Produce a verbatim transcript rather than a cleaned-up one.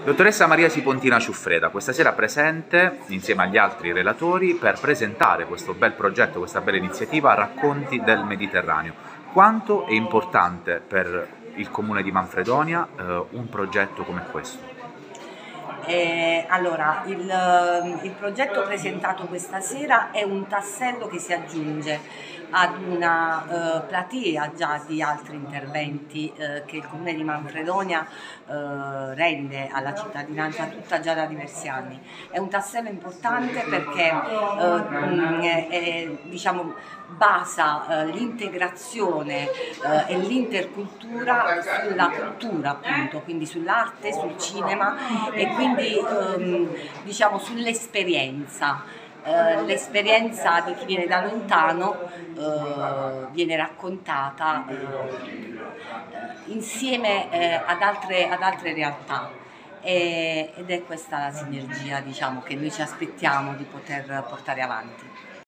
Dottoressa Maria Sipontina Ciuffreda, questa sera presente insieme agli altri relatori per presentare questo bel progetto, questa bella iniziativa Racconti del Mediterraneo. Quanto è importante per il Comune di Manfredonia eh, un progetto come questo? Eh, allora, il, il progetto presentato questa sera è un tassello che si aggiunge ad una eh, platea già di altri interventi eh, che il Comune di Manfredonia eh, rende alla cittadinanza tutta già da diversi anni. È un tassello importante perché eh, è, diciamo, basa eh, l'integrazione eh, e l'intercultura sulla cultura, appunto, quindi sull'arte, sul cinema e quindi ehm, diciamo sull'esperienza. Uh, l'esperienza di chi viene da lontano uh, viene raccontata uh, insieme uh, ad, altre, ad altre realtà e, ed è questa la sinergia, diciamo, che noi ci aspettiamo di poter portare avanti.